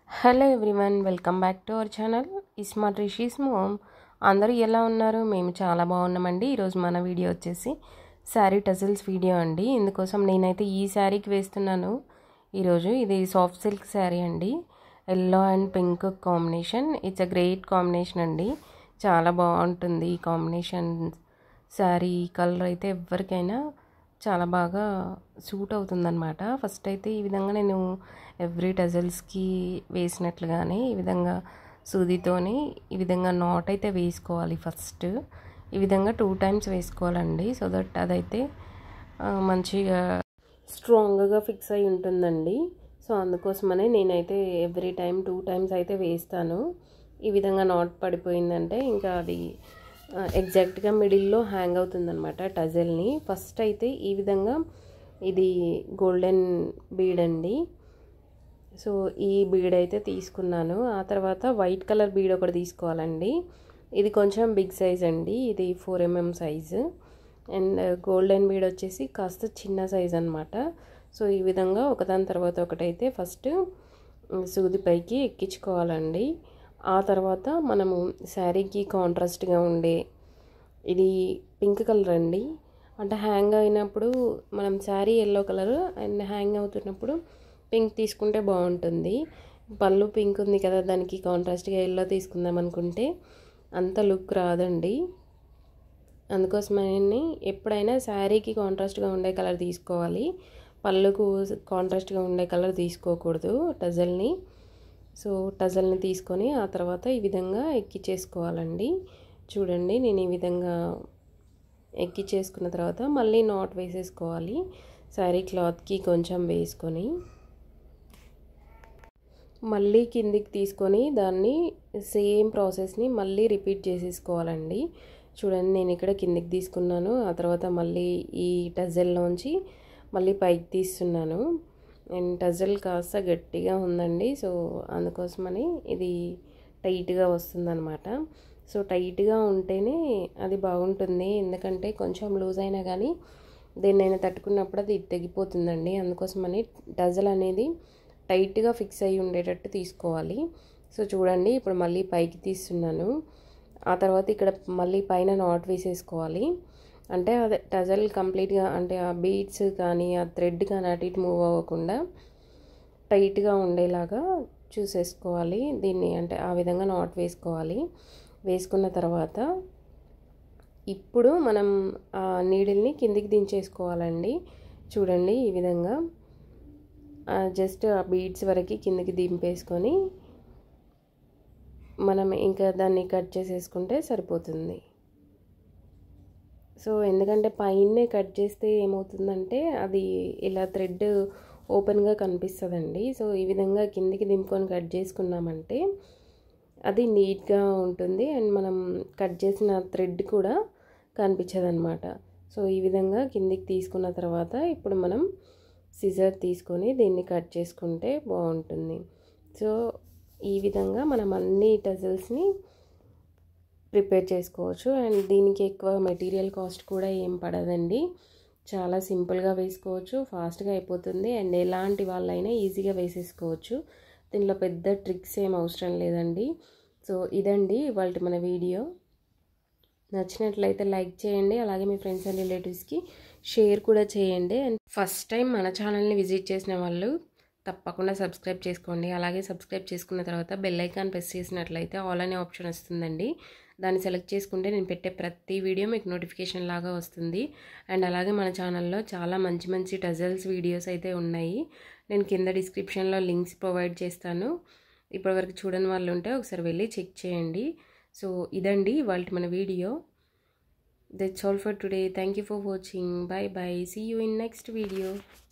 Hello everyone, welcome back to our channel smart Rishi's mom. అందరూ ఎలా ఉన్నారు? మేము చాలా బాగున్నామండి. ఈరోజు మన వీడియో వచ్చేసి శారీ టజిల్స్ వీడియో అండి. ఇందుకోసం నేనైతే ఈ శారీకి వేస్తున్నాను ఈరోజు. ఇది సాఫ్ట్ సిల్క్ శారీ అండి, yellow and pink combination. It's a great combination అండి, చాలా బాగుంటుంది ఈ కాంబినేషన్. శారీ కలర్ అయితే ఎవరికైనా చాలా బాగా సూట్ అవుతుందన్నమాట. ఫస్ట్ అయితే ఈ విధంగా నేను ఎవ్రీ టజల్స్కి వేసినట్లుగానే ఈ విధంగా సూదితోని ఈ విధంగా నాట్ అయితే వేసుకోవాలి. ఫస్ట్ ఈ విధంగా 2 times వేసుకోవాలండి, సో దట్ అదైతే మంచిగా స్ట్రాంగ్గా ఫిక్స్ అయి ఉంటుందండి. సో అందుకోసమనే నేనైతే ఎవ్రీ టైం 2 times అయితే వేస్తాను. ఈ విధంగా నాట్ పడిపోయిందంటే ఇంకా అది ఎగ్జాక్ట్గా మిడిల్లో హ్యాంగ్ అవుతుందన్నమాట టజల్ని. ఫస్ట్ అయితే ఈ విధంగా ఇది గోల్డెన్ బీడ్ అండి, సో ఈ బీడ్ అయితే తీసుకున్నాను. ఆ తర్వాత వైట్ కలర్ బీడ్ ఒకటి తీసుకోవాలండి. ఇది కొంచెం బిగ్ సైజ్ అండి, ఇది 4 mm size. And golden bead వచ్చేసి కాస్త చిన్న సైజ్ అనమాట. సో ఈ విధంగా ఒకదాని తర్వాత ఒకటైతే ఫస్ట్ సూది పైకి ఎక్కించుకోవాలండి. ఆ తర్వాత మనము శారీకి కాంట్రాస్ట్గా ఉండే ఇది పింక్ కలర్ అండి, అంటే హ్యాంగ్ అయినప్పుడు మనం sari yellow colour and hang అవుతున్నప్పుడు పింక్ తీసుకుంటే బాగుంటుంది. పళ్ళు పింక్ ఉంది కదా, దానికి కాంట్రాస్ట్గా ఎల్లో తీసుకుందాం అనుకుంటే అంత లుక్ రాదండి. అందుకోసమని ఎప్పుడైనా శారీకి కాంట్రాస్ట్గా ఉండే కలర్ తీసుకోవాలి, పళ్ళుకు కాంట్రాస్ట్గా ఉండే కలర్ తీసుకోకూడదు టజల్ని. సో టజల్ని తీసుకొని ఆ తర్వాత ఈ విధంగా ఎక్కించేసుకోవాలండి. చూడండి, నేను ఈ విధంగా ఎక్కించేసుకున్న తర్వాత మళ్ళీ నాట్ వేసేసుకోవాలి. శారీ క్లాత్కి కొంచెం వేసుకొని మళ్ళీ కిందికి తీసుకొని దాన్ని సేమ్ ప్రాసెస్ని మళ్ళీ రిపీట్ చేసేసుకోవాలండి. చూడండి, నేను ఇక్కడ కిందికి తీసుకున్నాను, ఆ తర్వాత మళ్ళీ ఈ టజల్లోంచి మళ్ళీ పైకి తీస్తున్నాను. అండ్ టజల్ కాస్త గట్టిగా ఉందండి, సో అందుకోసమని ఇది టైట్గా వస్తుందన్నమాట. సో టైట్గా ఉంటేనే అది బాగుంటుంది, ఎందుకంటే కొంచెం లూజ్ అయినా కానీ దేన్నైనా తట్టుకున్నప్పుడు అది తెగిపోతుందండి. అందుకోసమని టజల్ అనేది టైట్గా ఫిక్స్ అయ్యి ఉండేటట్టు తీసుకోవాలి. సో చూడండి, ఇప్పుడు మళ్ళీ పైకి తీస్తున్నాను. ఆ తర్వాత ఇక్కడ మళ్ళీ పైన నాట్ వేసేసుకోవాలి. అంటే అదే టజల్ కంప్లీట్గా, అంటే ఆ బీడ్స్ కానీ ఆ థ్రెడ్ కానీ అటు ఇటు మూవ్ అవ్వకుండా టైట్గా ఉండేలాగా చూసేసుకోవాలి దీన్ని, అంటే ఆ విధంగా నాట్ వేసుకోవాలి. వేసుకున్న తర్వాత ఇప్పుడు మనం ఆ నీడిల్ని కిందికి దించేసుకోవాలండి. చూడండి, ఈ విధంగా జస్ట్ ఆ బీడ్స్ వరకు కిందికి దింపేసుకొని మనం ఇంకా దాన్ని కట్ చేసేసుకుంటే సరిపోతుంది. సో ఎందుకంటే పైనే కట్ చేస్తే ఏమవుతుందంటే అది ఇలా థ్రెడ్ ఓపెన్గా కనిపిస్తుందండి. సో ఈ విధంగా కిందికి దింపుకొని కట్ చేసుకున్నామంటే అది నీట్గా ఉంటుంది అండ్ మనం కట్ చేసిన థ్రెడ్ కూడా కనిపించదన్నమాట. సో ఈ విధంగా కిందికి తీసుకున్న తర్వాత ఇప్పుడు మనం సిజర్ తీసుకొని దీన్ని కట్ చేసుకుంటే బాగుంటుంది. సో ఈ విధంగా మనం అన్ని టజల్స్ని ప్రిపేర్ చేసుకోవచ్చు. అండ్ దీనికి ఎక్కువ మెటీరియల్ కాస్ట్ కూడా ఏం పడదండి, చాలా సింపుల్గా వేసుకోవచ్చు, ఫాస్ట్గా అయిపోతుంది. అండ్ ఎలాంటి వాళ్ళైనా ఈజీగా వేసేసుకోవచ్చు, దీనిలో పెద్ద ట్రిక్స్ ఏం అవసరం లేదండి. సో ఇదండి ఇవాళ మన వీడియో. నచ్చినట్లయితే లైక్ చేయండి, అలాగే మీ ఫ్రెండ్స్ అండ్ రిలేటివ్స్కి షేర్ కూడా చేయండి. అండ్ ఫస్ట్ టైం మన ఛానల్ని విజిట్ చేసిన వాళ్ళు తప్పకుండా సబ్స్క్రైబ్ చేసుకోండి. అలాగే సబ్స్క్రైబ్ చేసుకున్న తర్వాత బెల్ ఐకాన్ ప్రెస్ చేసినట్లయితే ఆల్ అనే ఆప్షన్ వస్తుందండి, దాన్ని సెలెక్ట్ చేసుకుంటే నేను పెట్టే ప్రతి వీడియో మీకు నోటిఫికేషన్ లాగా వస్తుంది. అండ్ అలాగే మన ఛానల్లో చాలా మంచి మంచి టజల్స్ వీడియోస్ అయితే ఉన్నాయి, నేను కింద డిస్క్రిప్షన్లో లింక్స్ ప్రొవైడ్ చేస్తాను. ఇప్పటివరకు చూడని వాళ్ళు ఉంటే ఒకసారి వెళ్ళి చెక్ చేయండి. సో ఇదండి ఇవాళ మన video. That's all for today. Thank you for watching. Bye bye. See you in next video.